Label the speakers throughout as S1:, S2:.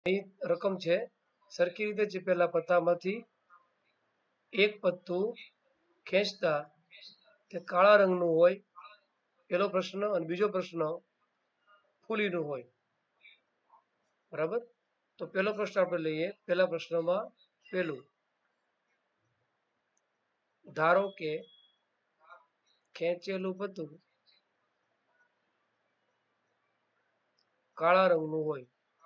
S1: રકમ છે સરખી રીતે ચીપેલા પત્તામાંથી એક પત્તું ખેંચતા તે કાળા રંગનું હોય પેલો પ્રશ્ન અને બીજો પ્રશ્ન ફૂલીનું હોય બરાબર તો પેલો પ્રશ્ન આપણે લઈએ પેલા પ્રશ્નમાં પેલું ધારો કે ખેંચેલું પત્તું કાળા રંગનું હોય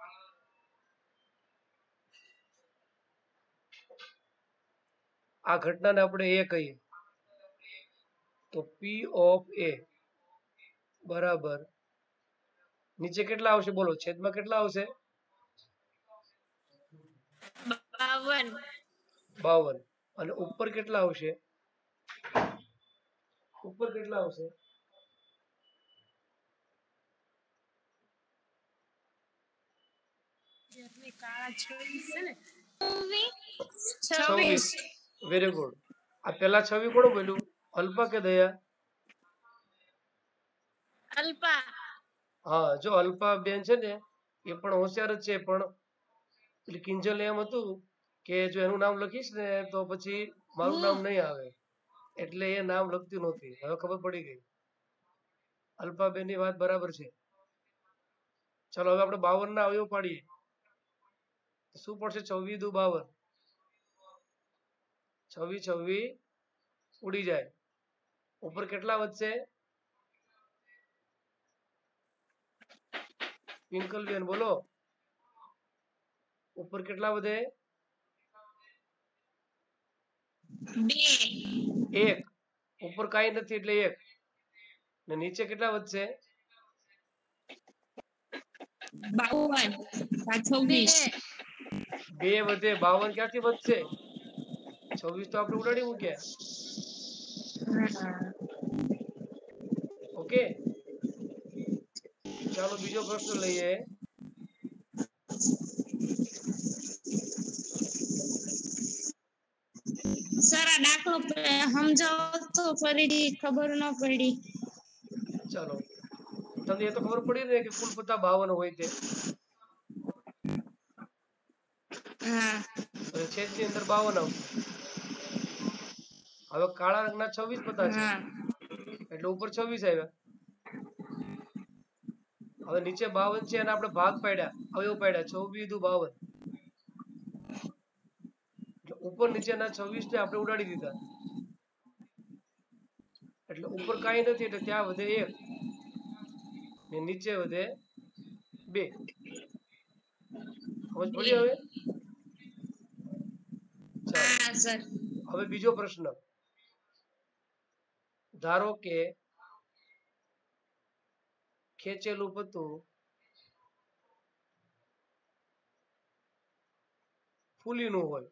S1: આ ઘટનાને આપણે એ કહીએ તો P ઓફ A બરાબર નીચે કેટલા આવશે બોલો છેદમાં કેટલા આવશે 52 અને ઉપર કેટલા આવશે ઉપર કેટલા આવશે છવ્વીસ વેરી ગુડ આ પેલા 26 કોણ બોલ્યું અલ્પા કે દયા
S2: અલ્પા
S1: હા જો અલ્પા બેન છે ને એ પણ હોશિયાર જ છે પણ એટલે કિંજલ એમ હતું કે જો એનું નામ લખીશ ને તો પછી મારું નામ નહીં આવે એટલે એ નામ લખતી નહોતી હવે ખબર પડી ગઈ અલ્પાબેન ની વાત બરાબર છે ચલો હવે આપણે 52 ના અવયવ પાડીએ શું પડશે 24 દુ 52 26 ઉડી જાય ઉપર કેટલા વધશે પિંકલબેન બોલો ઉપર કેટલા વધે 1 ઉપર કાઈ નથી એટલે 1 ને નીચે કેટલા વધશે 2 વધે 52 ક્યાંથી વધશે 26 તો આપણે ઉડાડી મૂક્યા ઓકે ચાલો બીજો પ્રશ્ન લઈએ
S2: સર આ દાખલો સમજાવો તો ફરીથી ખબર ન પડી
S1: ચાલો તમને એ તો ખબર પડી ને કે કુલ પત્તા 52 હોય તે
S2: હા
S1: અને છેદની અંદર 52 આવશે હવે કાળા રંગના 26 પત્તા છે એટલે ઉપર 26 આવ્યા હવે નીચે 52 છે અને આપણે ભાગ પાડ્યા અવયવ પાડ્યા 24 દુ 52 એટલે ઉપર નીચેના 26 ને આપણે ઉડાડી દીધા એટલે ઉપર કાઈ નથી એટલે ત્યાં વધે 1 ને નીચે વધે 2 સમજ પડી હવે
S2: હા સર
S1: હવે બીજો પ્રશ્ન ધારો કે ખેંચેલું પત્તું ફૂલીનું હોય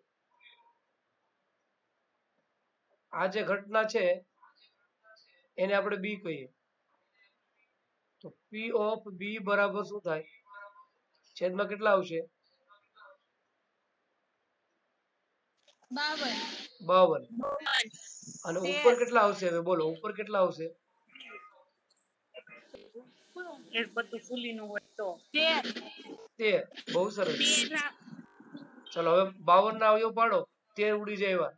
S1: આ જે ઘટના છે એને આપણે બી કહીએ તો P ઓફ B બરાબર શું થાય છેદમાં કેટલા આવશે 52 અને ઉપર કેટલા આવશે હવે બોલો ઉપર કેટલા આવશે
S2: એક પત્તું ફૂલીનું હોય તો
S1: 13 બહુ સરસ ચલો હવે 52 ના અવયવ પાડો 13 ઉડી જાય એવા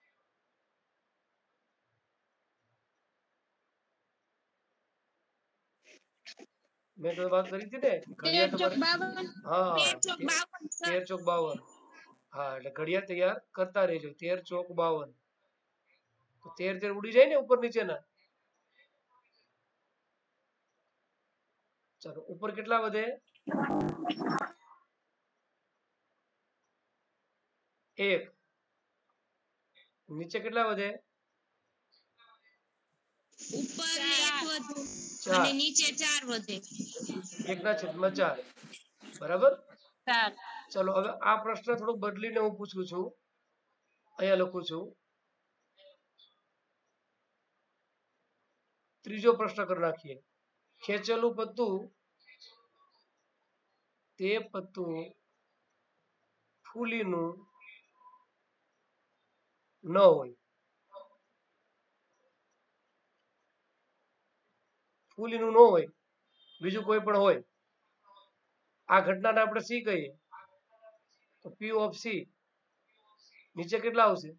S1: મેં તો વાત કરી હતી ને ઘડિયાળ તમારે હા 13 ચોક 52 હા એટલે ઘડિયાળ તૈયાર કરતા રહેજો 13 ચોક 52 તો 13 ઉડી જાય ને ઉપર નીચેના ચાલો ઉપર કેટલા વધે 1 નીચે કેટલા વધે
S2: ઉપર 1 વધે અને નીચે 4 વધે
S1: 1/4 બરાબર ચલો હવે આ પ્રશ્ન થોડો બદલીને હું પૂછું છું અહીંયા લખું છું ત્રીજો પ્રશ્ન કરી નાખીએ ખેંચેલું પત્તું તે પત્તું ફૂલીનું ન હોય ફૂલીનું ન હોય બીજું કોઈ પણ હોય આ ઘટનાને આપણે સી કહીએ તો પી ઓફ સી નીચે કેટલા આવશે?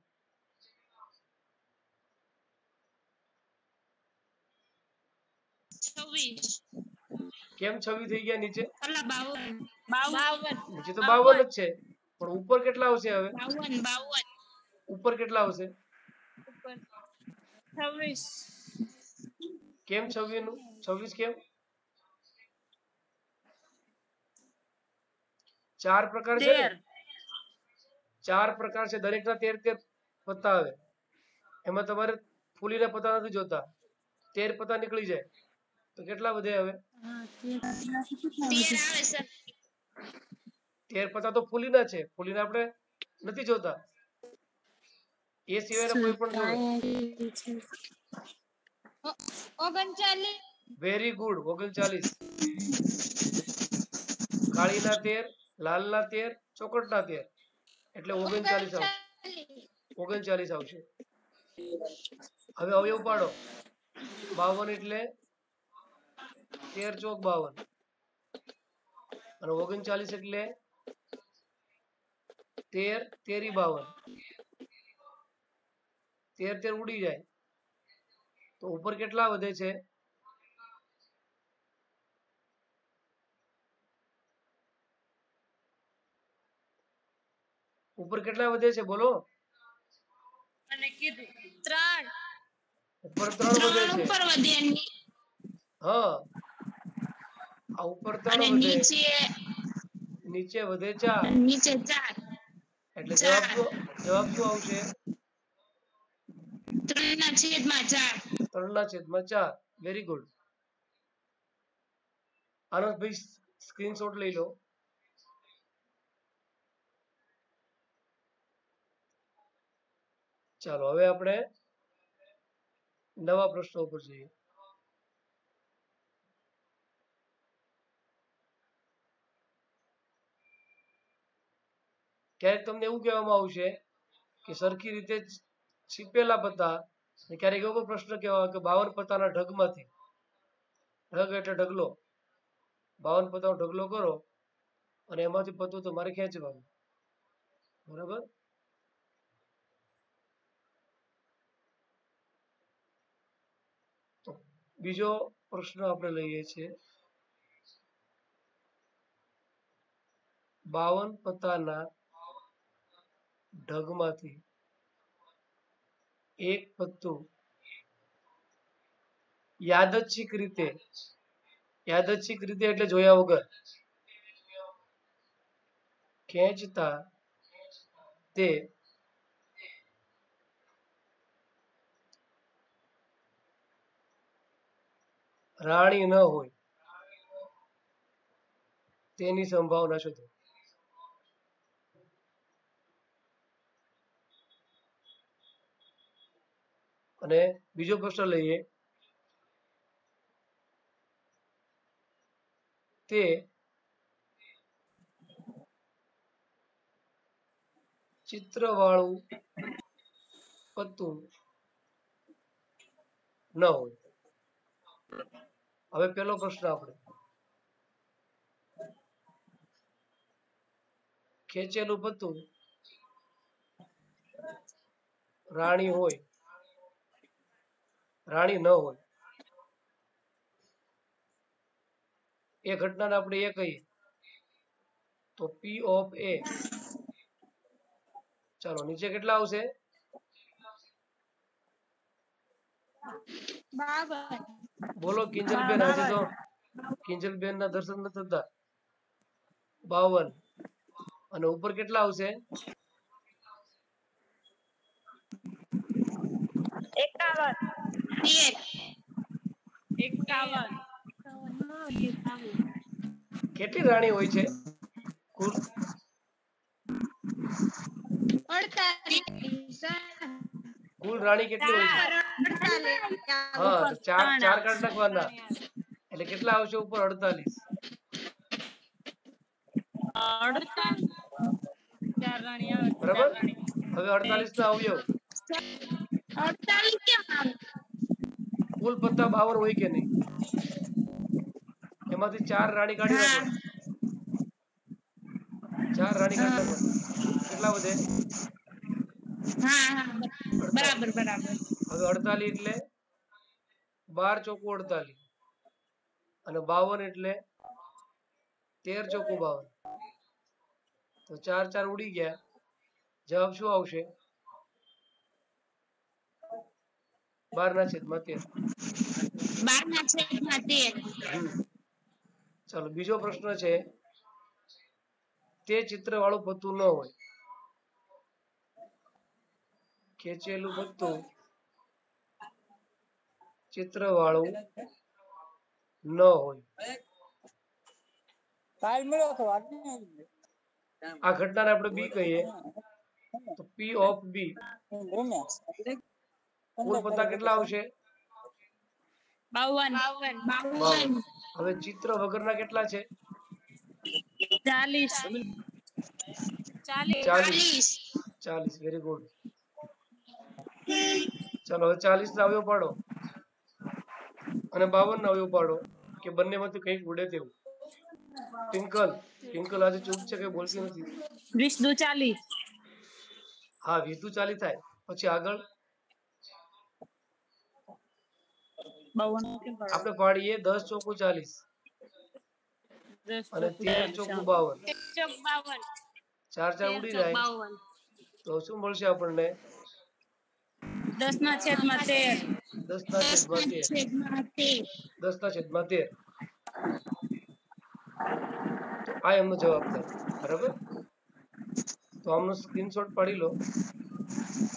S1: કેમ 26 થઈ ગયા નીચે? નીચે તો 52 જ છે, પણ ઉપર કેટલા આવશે? હવે ઉપર કેટલા આવશે? કેમ 26 નું 26 કેમ? 4 પ્રકાર છે ને, 4 પ્રકાર છે, દરેકના 13 પત્તા આવે. એમાં તમારે ફૂલીના પત્તા નથી જોતા, 13 પત્તા નીકળી જાય તો કેટલા વધે? હવે 13 પત્તા તો ફૂલીના છે, ફૂલીના આપણે નથી જોતા, એ સિવાયના કોઈ પણ જોવે.
S2: 39.
S1: Very good, 39. કાળીના 13, લાલના 13, ચોકટના 13, એટલે 39 આવશે. 39 આવશે. હવે અવયવ પાડો. 52 એટલે 13 ચોક 52, અને 39 એટલે 13 તેરી 52. 13 ઉડી જાય તો ઉપર કેટલા વધે છે? ઉપર કેટલા વધે છે? બોલો. ઉપર 3 વધે છે. હા, આ ઉપર 3 વધે, નીચે વધે 4. એટલે જવાબ શું આવશે? 3/4. Very good. આનો ભાઈ સ્ક્રીનશોટ લઈ લો. ચાલો હવે આપણે નવા પ્રશ્નો ઉપર જઈએ. ક્યારેક તમને એવું કહેવામાં આવશે કે સરખી રીતે છીપેલા પત્તા, ક્યારેક એવો પ્રશ્ન કહેવાય કે 52 પત્તાના ઢગમાંથી, ઢગ એટલે ઢગલો, 52 પત્તાનો ઢગલો કરો અને એમાંથી પત્તું તમારે ખેંચવાનું. બરાબર? તો બીજો પ્રશ્ન આપણે લઈએ છીએ. 52 પત્તાના ઢગમાંથી એક પત્તું યાદચ્છિક રીતે એટલે જોયા વગર ખેંચતા તે રાણી ન હોય તેની સંભાવના શોધો. અને બીજો પ્રશ્ન લઈએ. તે ચિત્રવાળું પત્તું ન હોય. હવે પહેલો પ્રશ્ન આપણે, ખેંચેલું પત્તું રાણી હોય, રાણી ન હોય, એ ઘટનાને આપણે એ કહીએ તો પી ઓફ એ. ચાલો નીચે કેટલા આવશે?
S2: 52.
S1: બોલો કિંજલબેન, હજી તો કિંજલબેન ના દર્શન નથી થતા. 52. અને ઉપર કેટલા આવશે?
S2: 51.
S1: કેટલી રાણી હોય છે કુલ?
S2: 48.
S1: કુલ રાણી કેટલી હોય છે? હા, તો ચાર કાઢ નાખવાના એટલે કેટલા આવશે ઉપર? 48. બરાબર? હવે 48 ના અવયવ.
S2: 48 કેમ આવે?
S1: કુલ પત્તા 52 હોય કે નહીં? એમાંથી 4 રાણી કાઢી નાખો. 4 રાણી ખાટલા પર કેટલા વધે?
S2: હા હા
S1: 48.
S2: બરાબર બરાબર.
S1: હવે 48 એટલે 12 ચોકુ 48 અને 52 એટલે 13 ચોકુ 52. તો 4 4 ઉડી ગયા. જવાબ શું આવશે? 12/13.
S2: 12/13.
S1: ચાલો બીજો પ્રશ્ન છે. તે ચિત્ર વાળું પત્તું ન હોય. ખેંચેલું પત્તું ચિત્ર વાળું ન હોય. આ ઘટનાને આપણે બી કહીએ તો પી ઓફ બી કુલ પત્તા કેટલા આવશે? 52. હવે ચિત્ર વગરના કેટલા છે?
S2: 40.
S1: 40. Very good. ચાલો હવે 40 ના અવયવ પાડો અને 52 ના અવયવ પાડો કે બંનેમાંથી કંઈક ઉડે તેવું. ટ્વિંકલ આજે ચૂપ છે, કઈ બોલતી નથી.
S2: 20 દુ 40.
S1: હા 20 દુ 40 થાય. પછી આગળ
S2: 52
S1: આપણે પાડીએ 10 ચોકુ 40 અને 13 ચોકુ 52. 4 4 ઉડી જાય તો શું મળશે આપણને?
S2: 10/13.
S1: 10/13. 10/13. તો આ એમનો જવાબ થાય. બરાબર. તો આમનો સ્ક્રીનશોટ પાડી લો